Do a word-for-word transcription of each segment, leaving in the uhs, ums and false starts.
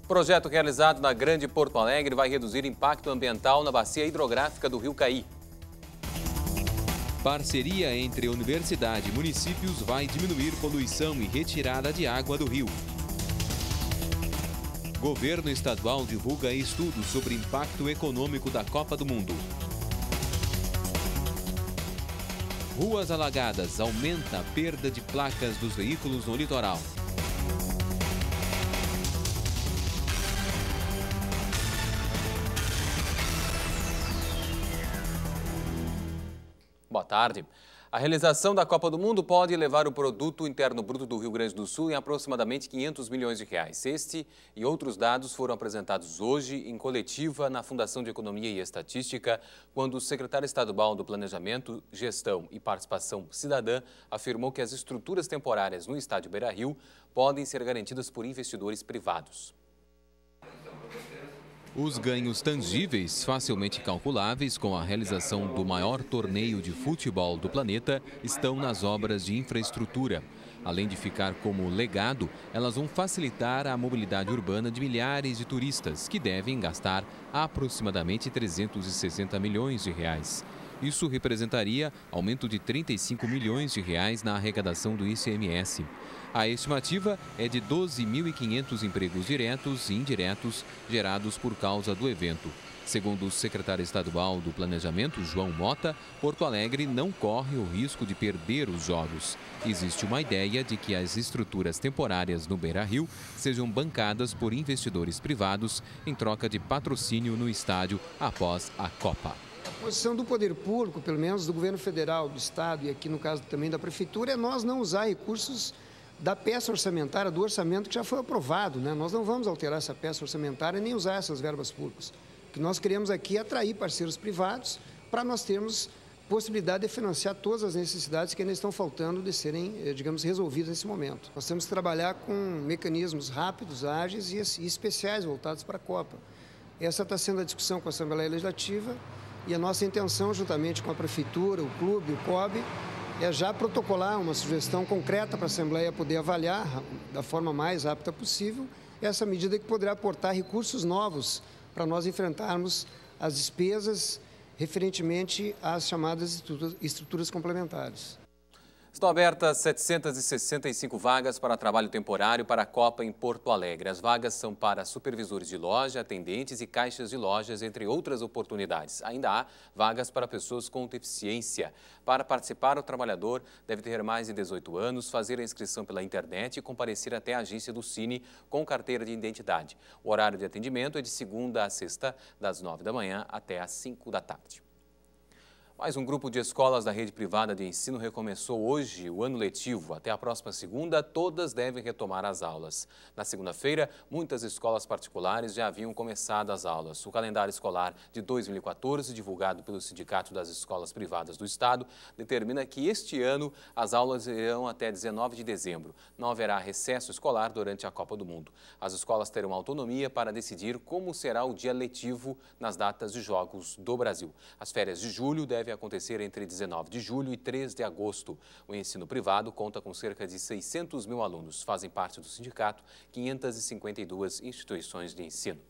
Projeto realizado na Grande Porto Alegre vai reduzir impacto ambiental na bacia hidrográfica do Rio Caí. Parceria entre universidade e municípios vai diminuir poluição e retirada de água do rio. Governo estadual divulga estudos sobre impacto econômico da Copa do Mundo. Ruas alagadas aumenta a perda de placas dos veículos no litoral. Boa tarde. A realização da Copa do Mundo pode levar o produto interno bruto do Rio Grande do Sul em aproximadamente quinhentos milhões de reais. Este e outros dados foram apresentados hoje em coletiva na Fundação de Economia e Estatística, quando o secretário estadual do Planejamento, Gestão e Participação Cidadã afirmou que as estruturas temporárias no estádio Beira-Rio podem ser garantidas por investidores privados. Os ganhos tangíveis, facilmente calculáveis com a realização do maior torneio de futebol do planeta, estão nas obras de infraestrutura. Além de ficar como legado, elas vão facilitar a mobilidade urbana de milhares de turistas, que devem gastar aproximadamente trezentos e sessenta milhões de reais. Isso representaria aumento de trinta e cinco milhões de reais na arrecadação do I C M S. A estimativa é de doze mil e quinhentos empregos diretos e indiretos gerados por causa do evento. Segundo o secretário estadual do Planejamento, João Mota, Porto Alegre não corre o risco de perder os jogos. Existe uma ideia de que as estruturas temporárias no Beira-Rio sejam bancadas por investidores privados em troca de patrocínio no estádio após a Copa. A posição do poder público, pelo menos do governo federal, do estado e aqui no caso também da prefeitura, é nós não usar recursos da peça orçamentária, do orçamento que já foi aprovado, né? Nós não vamos alterar essa peça orçamentária nem usar essas verbas públicas. O que nós queremos aqui é atrair parceiros privados para nós termos possibilidade de financiar todas as necessidades que ainda estão faltando de serem, digamos, resolvidas nesse momento. Nós temos que trabalhar com mecanismos rápidos, ágeis e especiais voltados para a Copa. Essa está sendo a discussão com a Assembleia Legislativa e a nossa intenção, juntamente com a Prefeitura, o Clube, o C O B, é já protocolar uma sugestão concreta para a Assembleia poder avaliar da forma mais rápida possível essa medida que poderá aportar recursos novos para nós enfrentarmos as despesas referentemente às chamadas estruturas complementares. Estão abertas setecentas e sessenta e cinco vagas para trabalho temporário para a Copa em Porto Alegre. As vagas são para supervisores de loja, atendentes e caixas de lojas, entre outras oportunidades. Ainda há vagas para pessoas com deficiência. Para participar, o trabalhador deve ter mais de dezoito anos, fazer a inscrição pela internet e comparecer até a agência do Cine com carteira de identidade. O horário de atendimento é de segunda a sexta, das nove da manhã até às cinco da tarde. Mais um grupo de escolas da rede privada de ensino recomeçou hoje o ano letivo. Até a próxima segunda, todas devem retomar as aulas. Na segunda-feira, muitas escolas particulares já haviam começado as aulas. O calendário escolar de dois mil e quatorze, divulgado pelo Sindicato das Escolas Privadas do Estado, determina que este ano as aulas irão até dezenove de dezembro. Não haverá recesso escolar durante a Copa do Mundo. As escolas terão autonomia para decidir como será o dia letivo nas datas de Jogos do Brasil. As férias de julho devem acontecer entre dezenove de julho e três de agosto. O ensino privado conta com cerca de seiscentos mil alunos. Fazem parte do sindicato quinhentas e cinquenta e duas instituições de ensino.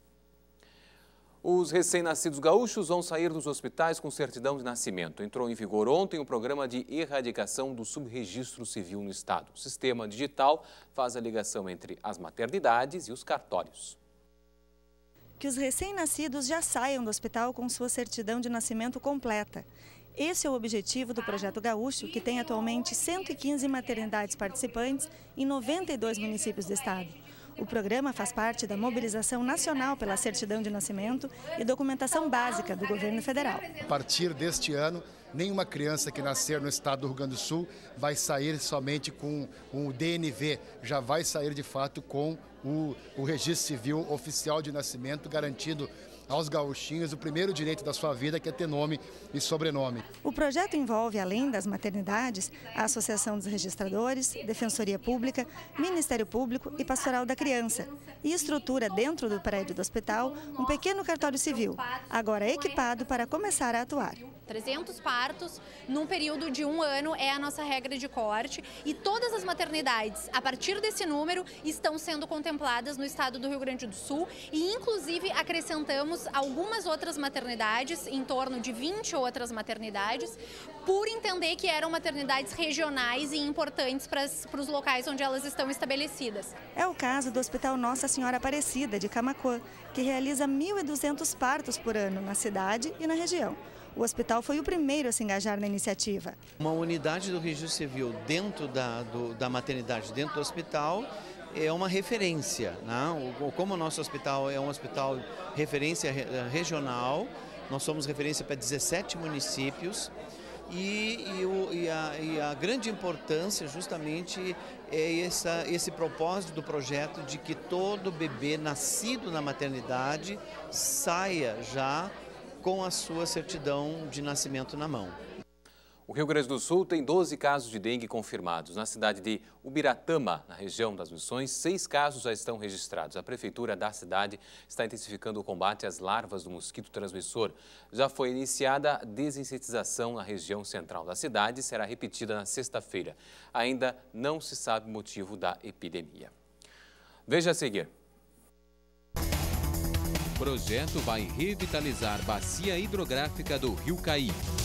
Os recém-nascidos gaúchos vão sair dos hospitais com certidão de nascimento. Entrou em vigor ontem o programa de erradicação do subregistro civil no estado. O sistema digital faz a ligação entre as maternidades e os cartórios. Que os recém-nascidos já saiam do hospital com sua certidão de nascimento completa. Esse é o objetivo do Projeto Gaúcho, que tem atualmente cento e quinze maternidades participantes em noventa e dois municípios do estado. O programa faz parte da mobilização nacional pela certidão de nascimento e documentação básica do governo federal. A partir deste ano, nenhuma criança que nascer no estado do Rio Grande do Sul vai sair somente com o D N V, já vai sair de fato com o, o registro civil oficial de nascimento, garantido aos gaúchinhos o primeiro direito da sua vida, que é ter nome e sobrenome. O projeto envolve, além das maternidades, a Associação dos Registradores, Defensoria Pública, Ministério Público e Pastoral da Criança, e estrutura dentro do prédio do hospital um pequeno cartório civil, agora equipado para começar a atuar. trezentos partos num período de um ano é a nossa regra de corte e todas as maternidades, a partir desse número, estão sendo contempladas no estado do Rio Grande do Sul e, inclusive, acrescentamos algumas outras maternidades, em torno de vinte outras maternidades, por entender que eram maternidades regionais e importantes para, para os locais onde elas estão estabelecidas. É o caso do Hospital Nossa Senhora Aparecida, de Camaquã, que realiza mil e duzentos partos por ano na cidade e na região. O hospital foi o primeiro a se engajar na iniciativa. Uma unidade do registro civil dentro da, do, da maternidade, dentro do hospital, é uma referência, né? Como o nosso hospital é um hospital referência regional, nós somos referência para dezessete municípios e, e, o, e, a, e a grande importância justamente é essa, esse propósito do projeto de que todo bebê nascido na maternidade saia já com a sua certidão de nascimento na mão. O Rio Grande do Sul tem doze casos de dengue confirmados. Na cidade de Ubiratama, na região das Missões, seis casos já estão registrados. A prefeitura da cidade está intensificando o combate às larvas do mosquito transmissor. Já foi iniciada a desinsetização na região central da cidade e será repetida na sexta-feira. Ainda não se sabe o motivo da epidemia. Veja a seguir. O projeto vai revitalizar a bacia hidrográfica do Rio Caí.